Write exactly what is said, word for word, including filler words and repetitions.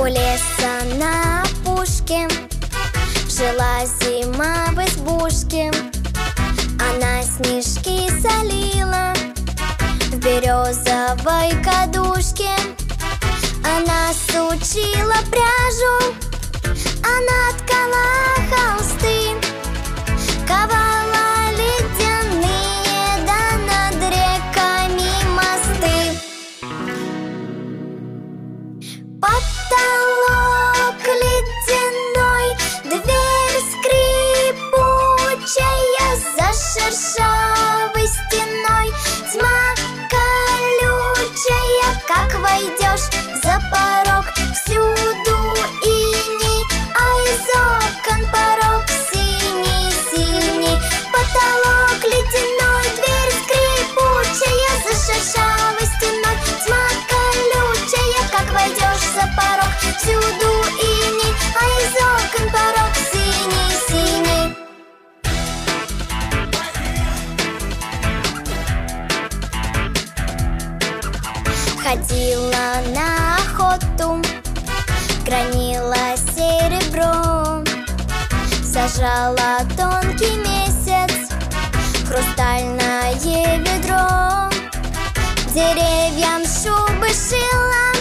У леса на опушке жила зима в избушке. Она снежки солила в березовой кадушке. Она сучила пряжу, она ткала холсты, ковала ледяные, да над реками мосты. Потолок ледяной, дверь скрипучая за шершавой стеной. Тьма колючая, как войдешь за порог, всюду иней, а из окон порог синий-синий. Потолок ледяной, дверь скрипучая за шершавой стеной. Тьма колючая, как войдешь за порог, всюду иней, а из окон порог синий-синий. Ходила на охоту, гранила серебро, сажала тонкий месяц, хрустальное ведро. Деревьям шубы шила,